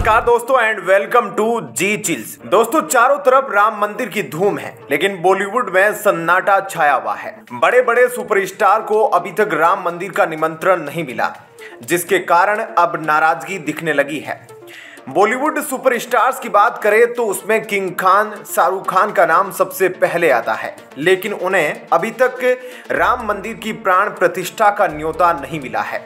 नमस्कार दोस्तों and welcome to G chills. दोस्तों चारों तरफ राम मंदिर की धूम है, लेकिन बॉलीवुड में सन्नाटा छाया हुआ है। बड़े बड़े सुपरस्टार को अभी तक राम मंदिर का निमंत्रण नहीं मिला, जिसके कारण अब नाराजगी दिखने लगी है। बॉलीवुड सुपरस्टार्स की बात करें तो उसमें किंग खान, शाहरुख खान का नाम सबसे पहले आता है, लेकिन उन्हें अभी तक राम मंदिर की प्राण प्रतिष्ठा का न्योता नहीं मिला है।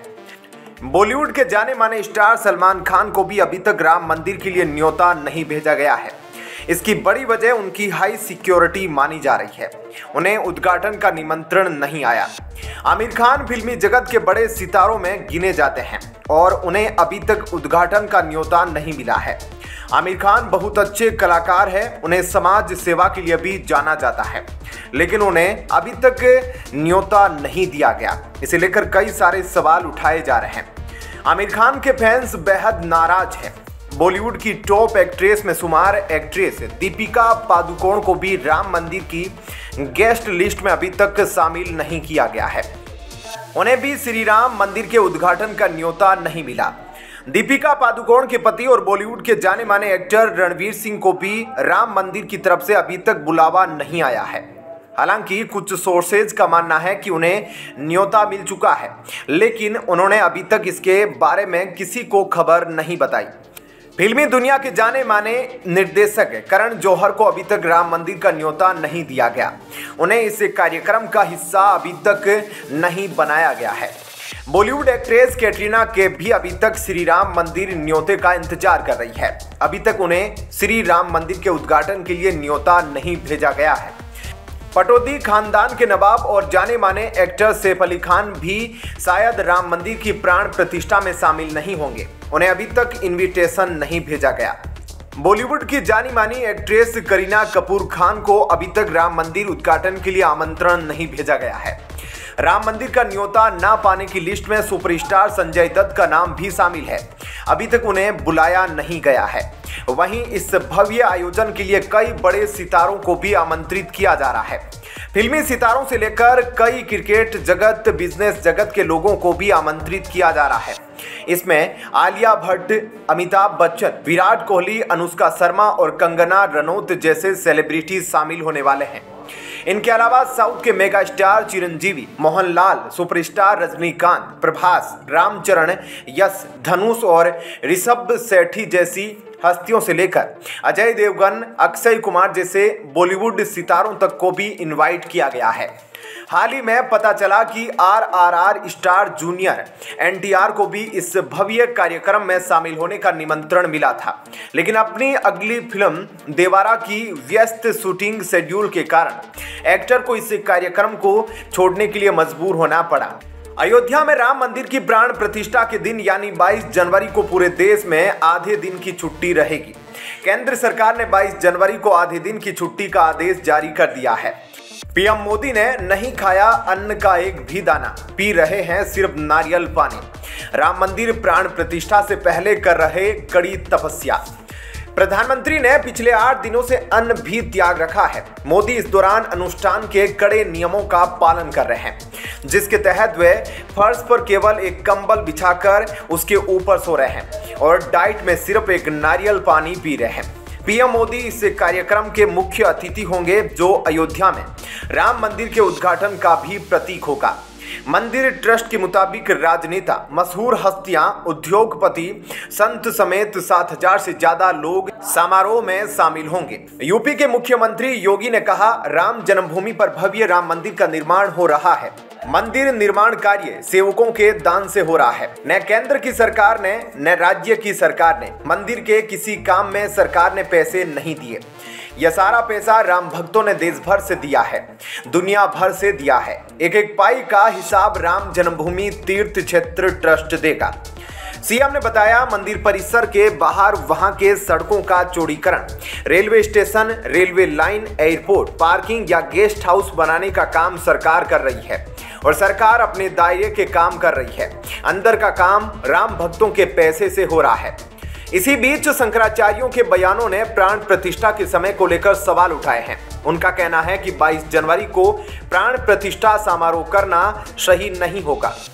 बॉलीवुड के जाने माने स्टार सलमान खान को भी अभी तक राम मंदिर के लिए न्योता नहीं भेजा गया है। इसकी बड़ी वजह उनकी हाई सिक्योरिटी मानी जा रही है। उन्हें उद्घाटन का निमंत्रण नहीं आया। आमिर खान फिल्मी जगत के बड़े सितारों में गिने जाते हैं और उन्हें अभी तक उद्घाटन का न्योता नहीं मिला है। आमिर खान बहुत अच्छे कलाकार हैं, उन्हें समाज सेवा के लिए भी जाना जाता है, लेकिन उन्हें अभी तक न्योता नहीं दिया गया। इसे लेकर कई सारे सवाल उठाए जा रहे हैं। आमिर खान के फैंस बेहद नाराज हैं। बॉलीवुड की टॉप एक्ट्रेस में शुमार एक्ट्रेस दीपिका पादुकोण को भी राम मंदिर की गेस्ट लिस्ट में अभी तक शामिल नहीं किया गया है। उन्हें भी श्री राम मंदिर के उद्घाटन का न्योता नहीं मिला। दीपिका पादुकोण के पति और बॉलीवुड के जाने माने एक्टर रणवीर सिंह को भी राम मंदिर की तरफ से अभी तक बुलावा नहीं आया है। हालांकि कुछ सोर्सेज का मानना है कि उन्हें न्योता मिल चुका है, लेकिन उन्होंने अभी तक इसके बारे में किसी को खबर नहीं बताई। फिल्मी दुनिया के जाने माने निर्देशक करण जौहर को अभी तक राम मंदिर का न्योता नहीं दिया गया। उन्हें इस कार्यक्रम का हिस्सा अभी तक नहीं बनाया गया है। बॉलीवुड एक्ट्रेस कैटरीना कैफ भी अभी तक श्री राम मंदिर न्योते का इंतजार कर रही है। अभी तक उन्हें श्री राम मंदिर के उद्घाटन के लिए न्योता नहीं भेजा गया है। पटौदी खानदान के नवाब और जाने माने एक्टर सैफ अली खान भी शायद राम मंदिर की प्राण प्रतिष्ठा में शामिल नहीं होंगे। उन्हें अभी तक इनविटेशन नहीं भेजा गया। बॉलीवुड की जानी मानी एक्ट्रेस करीना कपूर खान को अभी तक राम मंदिर उद्घाटन के लिए आमंत्रण नहीं भेजा गया है। राम मंदिर का न्योता ना पाने की लिस्ट में सुपरस्टार संजय दत्त का नाम भी शामिल है। अभी तक उन्हें बुलाया नहीं गया है। वहीं इस भव्य आयोजन के लिए कई बड़े सितारों को भी आमंत्रित किया जा रहा है। फिल्मी सितारों से लेकर कई क्रिकेट जगत, बिजनेस जगत के लोगों को भी आमंत्रित किया जा रहा है। इसमें आलिया भट्ट, अमिताभ बच्चन, विराट कोहली, अनुष्का शर्मा और कंगना रनौत जैसे सेलिब्रिटीज शामिल होने वाले हैं। इनके अलावा साउथ के mega star Chiranjeevi, Mohanlal, superstar Rajinikanth, Prabhas, Ram Charan, Yash, Dhanush और ऋषभ शेट्टी जैसी हस्तियों से लेकर अजय देवगन, अक्षय कुमार जैसे बॉलीवुड सितारों तक को भी इनवाइट किया गया है। हाल ही में पता चला कि RRR स्टार जूनियर NTR को भी इस भव्य कार्यक्रम में शामिल होने का निमंत्रण मिला था, लेकिन अपनी अगली फिल्म देवारा की व्यस्त शूटिंग शेड्यूल के कारण एक्टर को इस कार्यक्रम को छोड़ने के लिए मजबूर होना पड़ा। अयोध्या में राम मंदिर की प्राण प्रतिष्ठा के दिन यानी 22 जनवरी को पूरे देश में आधे दिन की छुट्टी रहेगी। केंद्र सरकार ने 22 जनवरी को आधे दिन की छुट्टी का आदेश जारी कर दिया है। पीएम मोदी ने नहीं खाया अन्न का एक भी दाना, पी रहे हैं सिर्फ नारियल पानी। राम मंदिर प्राण प्रतिष्ठा से पहले कर रहे कड़ी तपस्या। प्रधानमंत्री ने पिछले 8 दिनों से अन्न भी त्याग रखा है। मोदी इस दौरान अनुष्ठान के कड़े नियमों का पालन कर रहे हैं, जिसके तहत वे फर्श पर केवल एक कंबल बिछाकर उसके ऊपर सो रहे हैं और डाइट में सिर्फ एक नारियल पानी पी रहे हैं। पीएम मोदी इस कार्यक्रम के मुख्य अतिथि होंगे, जो अयोध्या में राम मंदिर के उद्घाटन का भी प्रतीक होगा। मंदिर ट्रस्ट के मुताबिक राजनेता, मशहूर हस्तियां, उद्योगपति, संत समेत 7000 से ज्यादा लोग समारोह में शामिल होंगे। यूपी के मुख्यमंत्री योगी ने कहा, राम जन्मभूमि पर भव्य राम मंदिर का निर्माण हो रहा है। मंदिर निर्माण कार्य सेवकों के दान से हो रहा है। न केंद्र की सरकार ने न राज्य की सरकार ने मंदिर के किसी काम में सरकार ने पैसे नहीं दिए। यह सारा पैसा राम भक्तों ने देश भर से दिया है, दुनिया भर से दिया है। एक एक पाई का हिसाब राम जन्मभूमि तीर्थ क्षेत्र ट्रस्ट देगा। सीएम ने बताया, मंदिर परिसर के बाहर वहां के सड़कों का चौड़ीकरण, railway station, railway line, airport, parking या गेस्ट हाउस बनाने का काम सरकार कर रही है और सरकार अपने दायरे के काम कर रही है। अंदर का काम राम भक्तों के पैसे से हो रहा है। इसी बीच शंकराचार्यों के बयानों ने प्राण प्रतिष्ठा के समय को लेकर सवाल उठाए हैं। उनका कहना है कि 22 जनवरी को प्राण प्रतिष्ठा समारोह करना सही नहीं होगा,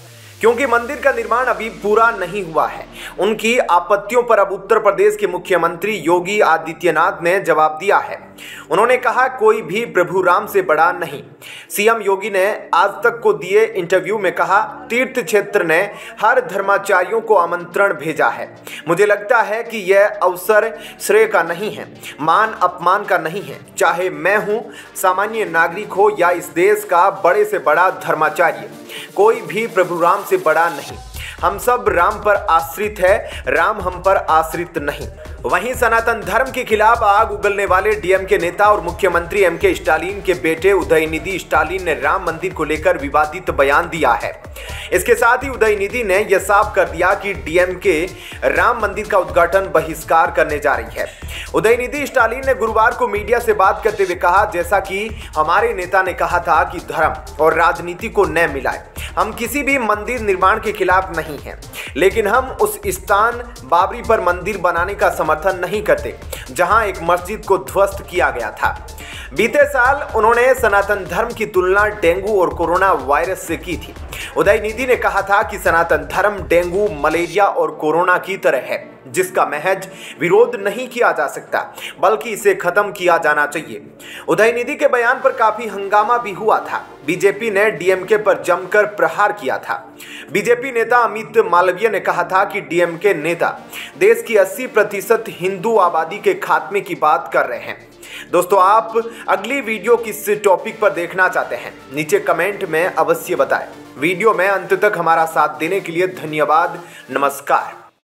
क्योंकि मंदिर का निर्माण अभी पूरा नहीं हुआ है। उनकी आपत्तियों पर अब उत्तर प्रदेश के मुख्यमंत्री योगी आदित्यनाथ ने जवाब दिया है। उन्होंने कहा, कोई भी प्रभु राम से बड़ा नहीं। सीएम योगी ने आज तक को दिए इंटरव्यू में कहा, तीर्थ क्षेत्र ने हर धर्माचार्यों को आमंत्रण भेजा है। मुझे लगता है कि यह अवसर श्रेय का नहीं है, मान अपमान का नहीं है। चाहे मैं हूं सामान्य नागरिक हो या इस देश का बड़े से बड़ा धर्माचार्य, कोई भी प्रभु राम से बड़ा नहीं। हम सब राम पर आश्रित है, राम हम पर आश्रित नहीं। वहीं सनातन धर्म के खिलाफ आग उगलने वाले डीएमके नेता और मुख्यमंत्री एमके स्टालिन के बेटे उदयनिधि स्टालिन ने राम मंदिर को लेकर विवादित बयान दिया है। इसके साथ ही उदयनिधि ने यह साफ कर दिया कि डीएमके राम मंदिर का उद्घाटन बहिष्कार करने जा रही है। उदयनिधि स्टालिन ने गुरुवार को मीडिया से बात करते हुए कहा, जैसा कि हमारे नेता ने कहा था कि धर्म और राजनीति को न मिलाए। हम किसी भी मंदिर निर्माण के खिलाफ नहीं हैं, लेकिन हम उस स्थान बाबरी पर मंदिर बनाने का समर्थन नहीं करते जहां एक मस्जिद को ध्वस्त किया गया था। बीते साल उन्होंने सनातन धर्म की तुलना डेंगू और कोरोना वायरस से की थी। उदयनिधि ने कहा था कि सनातन धर्म डेंगू, मलेरिया और कोरोना की तरह है, जिसका महज विरोध नहीं किया जा सकता, बल्कि इसे खत्म किया जाना चाहिए। उदयनिधि के बयान पर काफी हंगामा भी हुआ था। बीजेपी ने डीएमके पर जमकर प्रहार किया था। बीजेपी नेता अमित मालवीय ने कहा था कि डीएमके नेता देश की 80% हिंदू आबादी के खात्मे की बात कर रहे हैं। दोस्तों, आप अगली वीडियो किस टॉपिक पर देखना चाहते हैं, नीचे कमेंट में अवश्य बताएं। वीडियो में अंत तक हमारा साथ देने के लिए धन्यवाद। नमस्कार।